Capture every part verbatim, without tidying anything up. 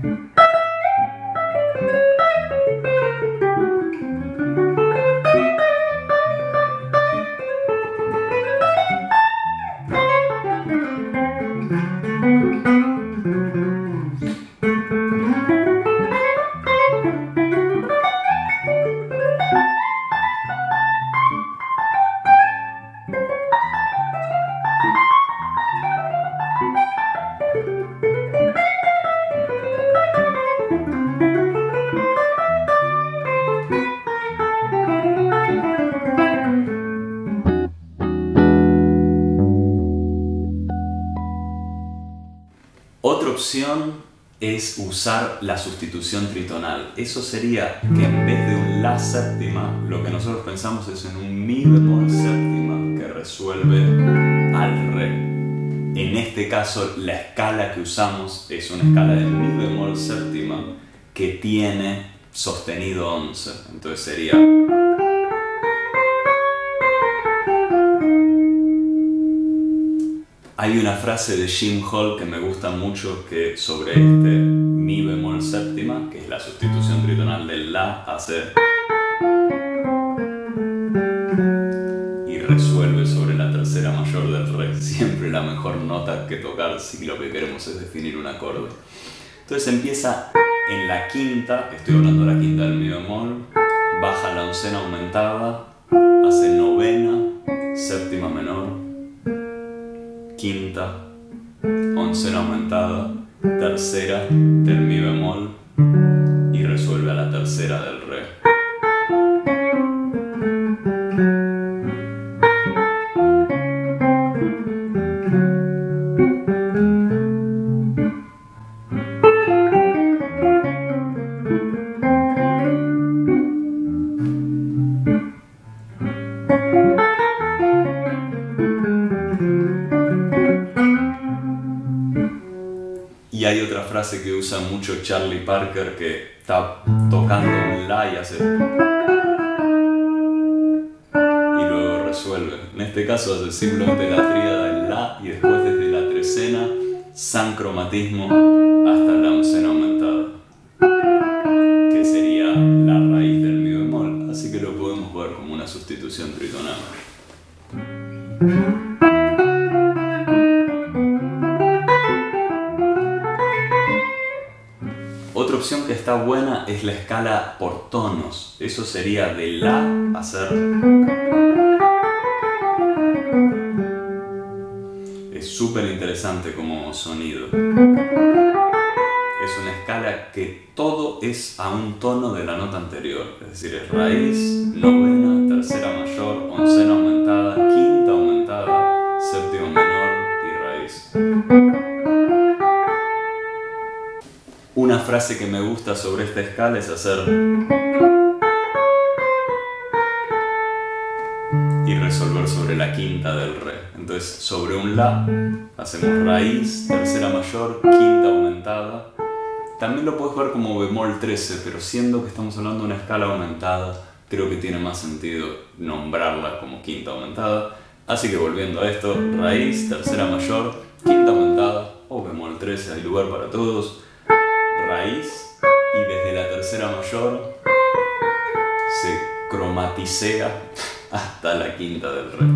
Otra opción es usar la sustitución tritonal. Eso sería que en vez de un La séptima, lo que nosotros pensamos es en un Mi bemol séptima que resuelve al Re. En este caso, la escala que usamos es una escala de Mi bemol séptima que tiene sostenido once. Entonces sería... Hay una frase de Jim Hall que me gusta mucho que sobre este Mi bemol séptima, que es la sustitución tritonal del La, hace y resuelve sobre la tercera mayor del Re. Siempre la mejor nota que tocar si lo que queremos es definir un acorde. Entonces empieza en la quinta, estoy hablando de la quinta del Mi bemol, baja la oncena aumentada, hace novena, séptima menor, quinta, oncena aumentada, tercera del Mi bemol y resuelve a la tercera del Re. Y hay otra frase que usa mucho Charlie Parker que está tocando un La y hace... y luego resuelve. En este caso hace simplemente la tríada del La y después desde la trecena, sancromatismo hasta la oncena aumentada, que sería la raíz del Mi bemol. Así que lo podemos ver como una sustitución tritonal. Otra opción que está buena es la escala por tonos. Eso sería de La a hacer... Es súper interesante como sonido. Es una escala que todo es a un tono de la nota anterior. Es decir, es raíz, novena, tercera mayor, oncena aumentada, quinta aumentada, séptima menor y raíz. Una frase que me gusta sobre esta escala es hacer y resolver sobre la quinta del Re. Entonces, sobre un La hacemos raíz, tercera mayor, quinta aumentada. También lo puedes ver como bemol trece, pero siendo que estamos hablando de una escala aumentada, creo que tiene más sentido nombrarla como quinta aumentada. Así que volviendo a esto, raíz, tercera mayor, quinta aumentada o bemol trece, hay lugar para todos. Raíz y desde la tercera mayor se cromaticea hasta la quinta del Re.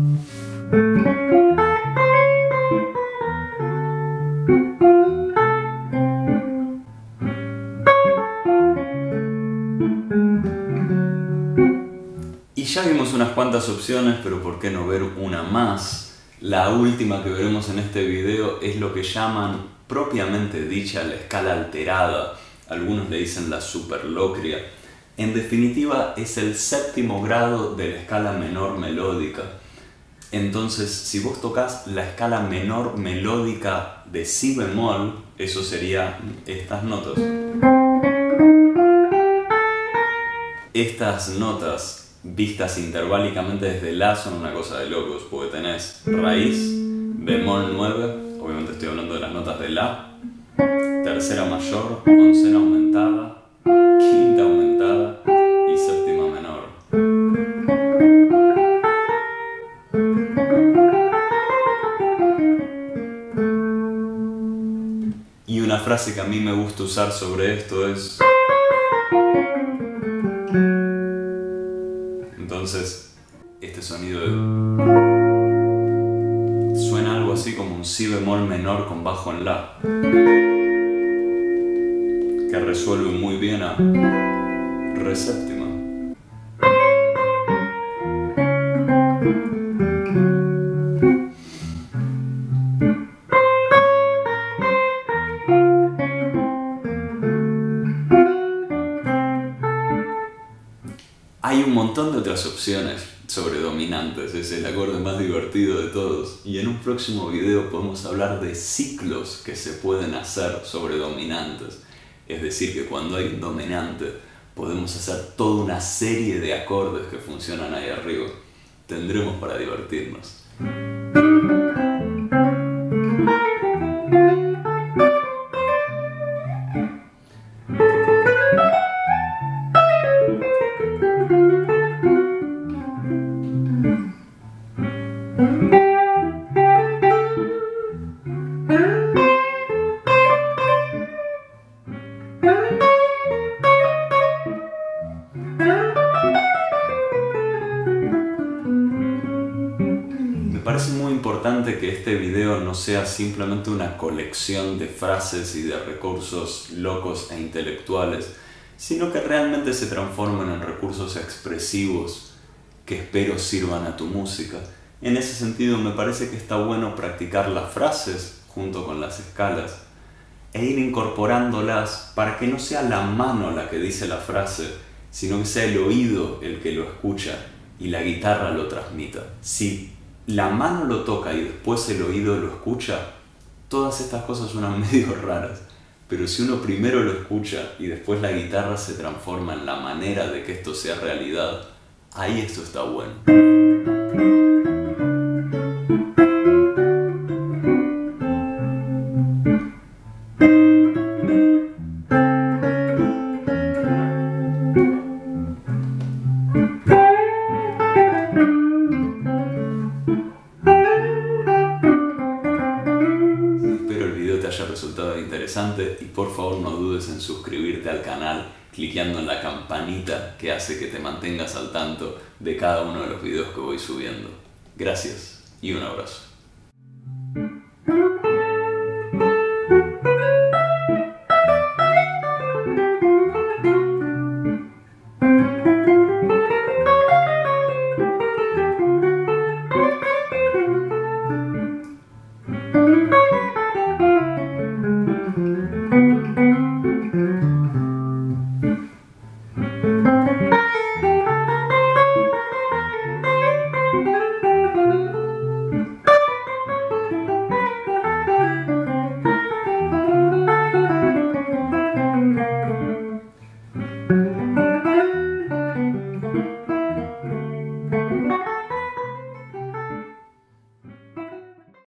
Y ya vimos unas cuantas opciones, pero ¿por qué no ver una más? La última que veremos en este video es lo que llaman propiamente dicha la escala alterada, algunos le dicen la superlocria. En definitiva es el séptimo grado de la escala menor melódica. Entonces si vos tocas la escala menor melódica de Si bemol, eso sería estas notas. Estas notas vistas interválicamente desde La son una cosa de locos, porque tenés raíz, bemol nueve, obviamente estoy hablando de las notas de La, tercera mayor, oncena aumentada, quinta aumentada y séptima menor. Y una frase frase que a mí me gusta usar sobre esto es... Entonces, este sonido de... suena algo así como un si bemol menor con bajo en la, que resuelve muy bien a re séptima. Hay un montón de otras opciones sobre dominantes, es el acorde más divertido de todos, y en un próximo video podemos hablar de ciclos que se pueden hacer sobre dominantes, es decir, que cuando hay un dominante podemos hacer toda una serie de acordes que funcionan ahí arriba. Tendremos para divertirnos. Me parece muy importante que este video no sea simplemente una colección de frases y de recursos locos e intelectuales, sino que realmente se transformen en recursos expresivos que espero sirvan a tu música. En ese sentido me parece que está bueno practicar las frases junto con las escalas e ir incorporándolas para que no sea la mano la que dice la frase, sino que sea el oído el que lo escucha y la guitarra lo transmita. Si la mano lo toca y después el oído lo escucha, todas estas cosas suenan medio raras, pero si uno primero lo escucha y después la guitarra se transforma en la manera de que esto sea realidad, ahí esto está bueno. Haya resultado interesante y por favor no dudes en suscribirte al canal cliqueando en la campanita que hace que te mantengas al tanto de cada uno de los videos que voy subiendo. Gracias y un abrazo.